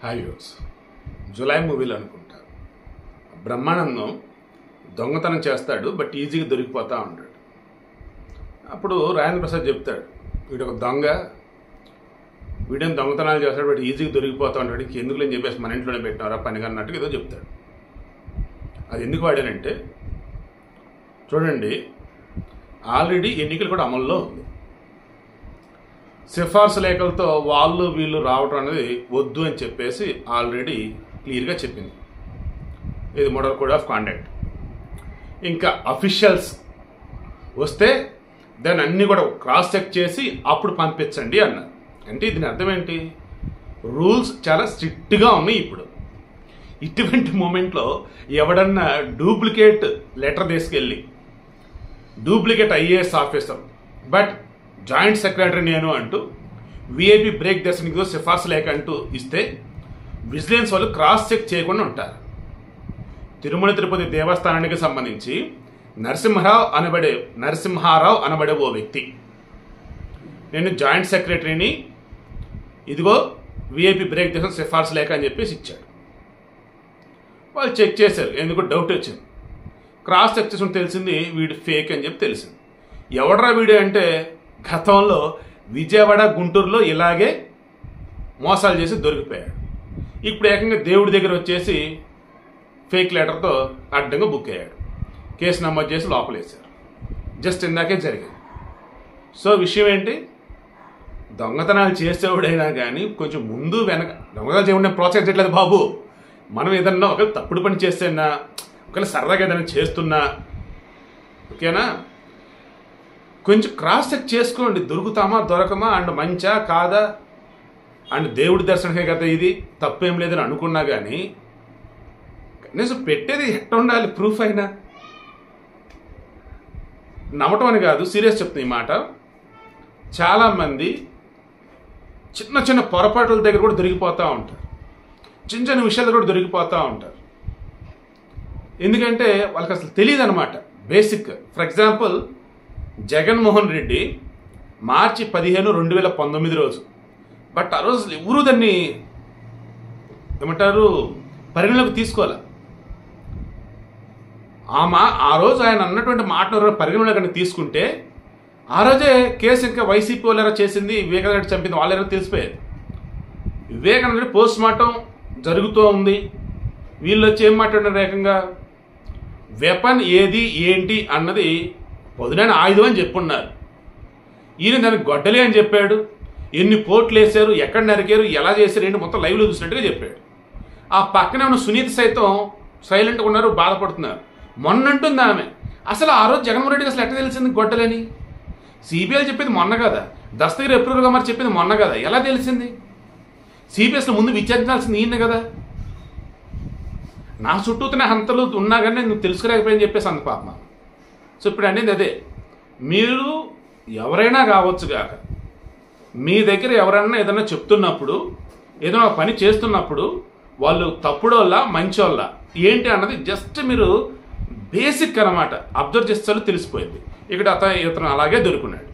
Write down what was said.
Hi viewers, July మూవీలో అనుకుంటారు బ్రహ్మానందం దొంగతనం చేస్తాడు, బట్ ఈజీగా దొరికిపోతూ ఉంటాడు. అప్పుడు రాజేంద్ర ప్రసాద్ చెప్తాడు, వీడు ఒక దొంగ, వీడేం దొంగతనాలు చేస్తాడు, బట్ ఈజీగా దొరికిపోతూ ఉంటాడు, ఎందుకు అని చెప్పేసి మన ఇంట్లోనే పెట్టినారా పని అన్నట్టుగా ఏదో చెప్తాడు. అది ఎందుకు వాడానంటే, చూడండి, ఆల్రెడీ ఎన్నికలు కూడా అమల్లో ఉంది. సిఫార్సు లేఖలతో వాళ్ళు వీళ్ళు రావటం అనేది వద్దు అని చెప్పేసి ఆల్రెడీ క్లియర్గా చెప్పింది. ఇది మోడల్ కోడ్ ఆఫ్ కాండక్ట్. ఇంకా అఫీషియల్స్ వస్తే దాన్ని అన్నీ కూడా క్రాస్ చెక్ చేసి అప్పుడు పంపించండి అన్నారు. అంటే దీని అర్థం ఏంటి? రూల్స్ చాలా స్ట్రిక్ట్గా ఉన్నాయి. ఇప్పుడు ఇటువంటి మూమెంట్లో ఎవడన్నా డూప్లికేట్ లెటర్ తీసుకెళ్ళి duplicate IAS officer but joint secretary నేను అంటూ విఐపి బ్రేక్ దర్శనికి సిఫార్సు లేఖ అంటూ ఇస్తే విజిలెన్స్ వాళ్ళు క్రాస్ చెక్ చేయకుండా ఉంటారు. తిరుమల తిరుపతి దేవస్థానానికి సంబంధించి నరసింహారావు అనబడే ఓ వ్యక్తి, నేను జాయింట్ సెక్రటరీని, ఇదిగో విఐపి బ్రేక్ దర్శన సిఫార్సు లేఖ అని చెప్పేసి ఇచ్చాడు. వాళ్ళు చెక్ చేశారు, ఎందుకు డౌట్ వచ్చింది. క్రాస్ చెక్ చేసుకుని తెలిసింది వీడు ఫేక్ అని చెప్పి తెలిసింది. ఎవడరా వీడు అంటే, గతంలో విజయవాడ గుంటూరులో ఇలాగే మోసాలు చేసి దొరికిపోయాడు. ఇప్పుడు ఏకంగా దేవుడి దగ్గర వచ్చేసి ఫేక్ లెటర్తో అడ్డంగా బుక్ అయ్యాడు. కేసు నమోదు చేసి లోపలేశారు. జస్ట్ ఇందాకే జరిగింది. సో విషయం ఏంటి, దొంగతనాలు చేసేవాడైనా కానీ కొంచెం ముందు వెనక దొంగతనాలు చేయడం ప్రోత్సహించట్లేదు బాబు. మనం ఏదన్నా ఒక తప్పుడు పని చేస్తున్నా, ఒకవేళ సరదాగా ఏదైనా చేస్తున్నా, ఓకేనా, కొంచెం క్రాస్ చెక్ చేసుకోండి. దొరుకుతామా దొరకమా, అండ్ మంచా కాదా, అండ్ దేవుడి దర్శనమే కదా, ఇది తప్పేం లేదని అనుకున్నా కానీ కనీసం పెట్టేది ఎట్ట ఉండాలి, ప్రూఫ్ అయినా. నమ్మటం అని కాదు, సీరియస్ చెప్తున్నా ఈ మాట. చాలామంది చిన్న చిన్న పొరపాట్ల దగ్గర కూడా దొరికిపోతూ ఉంటారు, చిన్న చిన్న విషయాలు కూడా దొరికిపోతూ ఉంటారు. ఎందుకంటే వాళ్ళకి అసలు తెలియదు అనమాట basic. For example, Jaganmohan Reddy మార్చి 15, 2019 రోజు, బట్ ఆ రోజు ఎవరూ దాన్ని ఏమంటారు పరిగణలోకి తీసుకోవాలి. ఆ రోజు ఆయన అన్నటువంటి మాటలు పరిగణలోకి తీసుకుంటే ఆ రోజే కేసు ఇంకా వైసీపీ వాళ్ళెరా చేసింది, వివేకానంద రెడ్డి చంపింది వాళ్ళెరా తెలిసిపోయేది. వివేకానంద రెడ్డి పోస్ట్ మార్టం జరుగుతూ ఉంది, వీళ్ళు వచ్చి ఏం మాట్లాడినారు, ఏకంగా వెపన్ ఏది ఏంటి అన్నది పొదునైన ఆయుధం అని చెప్పున్నారు. ఈయన దానికి గొడ్డలి అని చెప్పాడు. ఎన్ని పోట్లు వేశారు, ఎక్కడ నరికారు, ఎలా చేశారు ఏంటి మొత్తం లైవ్లో చూసినట్టుగా చెప్పాడు. ఆ పక్కనే ఉన్న సునీత సైతం సైలెంట్గా ఉన్నారు, బాధపడుతున్నారు. మొన్నంటుంది ఆమె, అసలు ఆ రోజు జగన్మోహన్ రెడ్డికి అసలు ఎట్లా తెలిసింది గొడ్డలని? సిబిఐ చెప్పింది మొన్న కదా, దస్తగిరి ఎప్రూవల్గా మరి చెప్పింది మొన్న కదా, ఎలా తెలిసింది? సిబిఎస్లో ముందు విచారించాల్సింది ఈయన కదా. నా చుట్టూతోనే హంతలు ఉన్నా కానీ నేను తెలుసుకోలేకపోయాని చెప్పేసి అంత పాప. సో ఇప్పుడు అనేది అదే, మీరు ఎవరైనా కావచ్చు కాక, మీ దగ్గర ఎవరైనా ఏదైనా చెప్తున్నప్పుడు, ఏదైనా పని చేస్తున్నప్పుడు వాళ్ళు తప్పుడోళ్ళ మంచోళ్ళ ఏంటి అన్నది జస్ట్ మీరు బేసిక్ అన్నమాట అబ్జర్వ్ చేస్తే తెలిసిపోయింది. ఇక్కడ ఇతను అలాగే దొరుకున్నాడు.